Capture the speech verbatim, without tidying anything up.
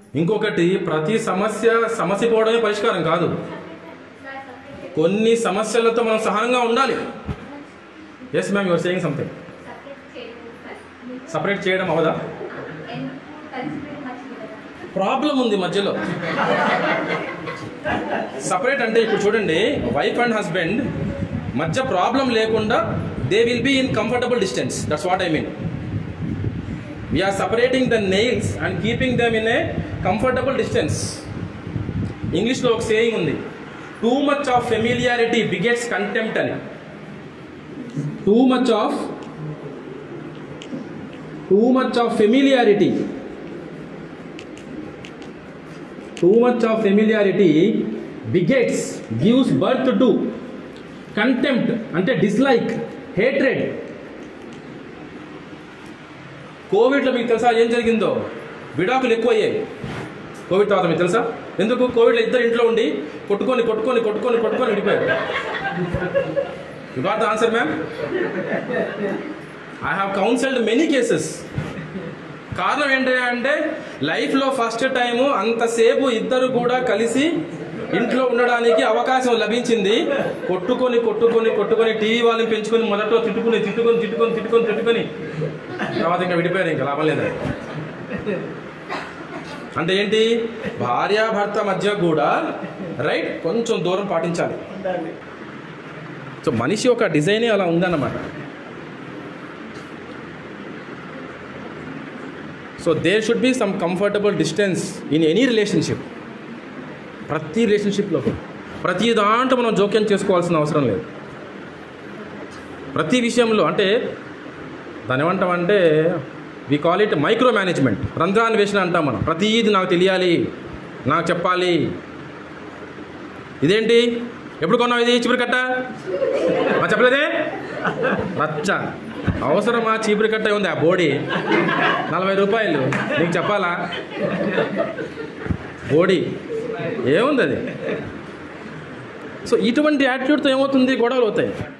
ఇంకొకటి, ప్రతి సమస్య సమస్య పోవడమే పరిష్కారం కాదు. కొన్ని సమస్యలతో మనం సహనంగా ఉండాలి. Yes ma'am, your saying something. Separate చేయడం అవదా? ప్రాబ్లం ఉంది మధ్యలో. సపరేట్ అంటే ఇప్పుడు చూడండి, వైఫ్ అండ్ హస్బెండ్ మధ్య ప్రాబ్లం లేకుండా they will be in comfortable distance. That's what I mean. We are separating the nails and keeping them in a comfortable distance. English లో ఒక సేయింగ్ ఉంది, too much of familiarity begets contempt అని. too much of too much of familiarity too much of familiarity begets gives birth to contempt అంటే dislike, hatred. కోవిడ్లో మీకు తెలుసా ఏం జరిగిందో? విడాకులు ఎక్కువయ్యాయి కోవిడ్ తర్వాత. మీకు తెలుసా ఎందుకు? కోవిడ్లో ఇద్దరు ఇంట్లో ఉండి కొట్టుకొని కొట్టుకొని కొట్టుకొని కొట్టుకొని విడిపోయారు. You got the answer ma'am? I have counselled many cases. కారణం ఏంటంటే లైఫ్లో ఫస్ట్ టైము అంతసేపు ఇద్దరు కూడా కలిసి ఇంట్లో ఉండడానికి అవకాశం లభించింది. కొట్టుకొని కొట్టుకొని కొట్టుకొని టీవీ వాళ్ళని పెంచుకొని మొదట్లో తిట్టుకుని తిట్టుకొని తిట్టుకొని తిట్టుకొని తిట్టుకొని తర్వాత ఇంకా విడిపోయారు. ఇంకా లాభం లేదా? అంటే ఏంటి? భార్యాభర్త మధ్య కూడా రైట్ కొంచెం దూరం పాటించాలి. సో మనిషి ఒక డిజైనే అలా ఉందన్నమాట. So there should be some comfortable distance in any relationship. ప్రతి రిలేషన్షిప్లో ప్రతి దాంట్లో మనం జోక్యం చేసుకోవాల్సిన అవసరం లేదు. ప్రతి విషయంలో అంటే దాని ఏమంటామంటే we call it micro management, రంధ్రాన్వేషణ అంటాం మనం. ప్రతిదీ నాకు తెలియాలి, నాకు చెప్పాలి. ఇదేంటి ఎప్పుడు కొన్నావు ఇది చీపురు కట్ట? మా చెప్పలేదే రచ్చ. అవసరమా చీపురు కట్ట? ఉంది ఆ బోడీ నలభై రూపాయలు, నీకు చెప్పాలా? బోడీ ఏముంది అది? సో ఇటువంటి యాటిట్యూడ్తో ఏమవుతుంది? గొడవలు అవుతాయి.